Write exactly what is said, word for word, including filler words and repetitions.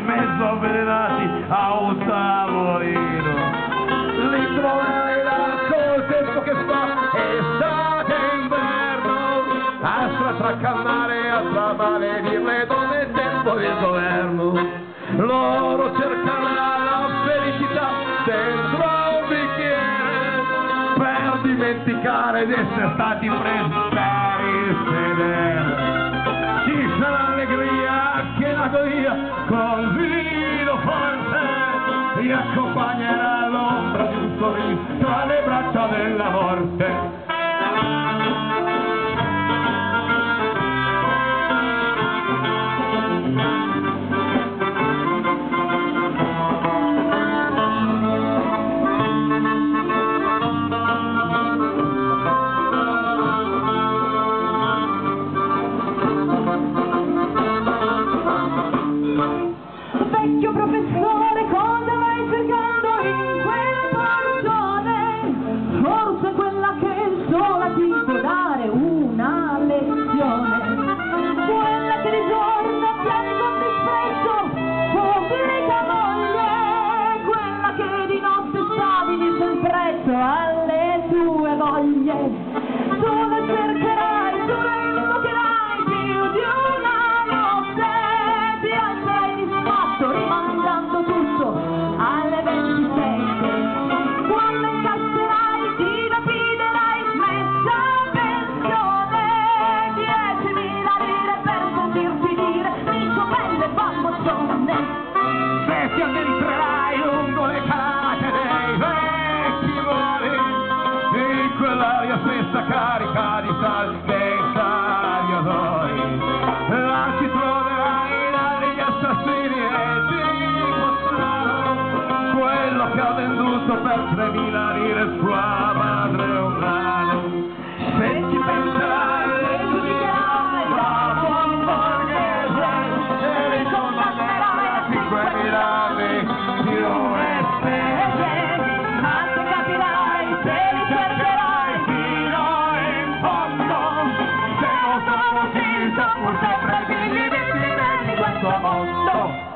mezzo avvelenati a un tavolino. Li troverai là col tempo che fa estate e inverno, a straccannare, a stramaledire le donne è tempo del governo. Loro cercano la felicità dentro un bicchiere per dimenticare di essere stati presi per il sedere. Ci sarà allegria anche in agonia con vino forte, ti accompagnerà l'ombra di un sorriso tra le braccia della morte. Vecchio professore, cosa vai cercando in quella porzione? Forse quella che il sole ti può dare una lezione. Quella che di giorno tieni con disprezzo pubblica moglie, quella che di notte stabilisce il prezzo alle tue voglie. Tu la cercherai, tu la invocherai più di una notte, ti alzerai disfatto rimandando tutto alle ventisette. Quando incasserai ti rapiderai smessa pensione, diecimila lire per sentirti dire dico belle bambozzone. Se ti addentrerai lungo le calate dei vecchi moli, in quell'aria spessa carica di sal dei tagliatori, là ci troverai gli assassini e ti mostreranno quello che ha venduto per tremila lire sua madre un grano. Se ci penserai e giudicherai da buon borghese e li condannerai a cinquemila anni di ore spese, Tanto capirai se li cercherai fino in fondo, se non sono finito pur sempre di divertimenti questo mondo.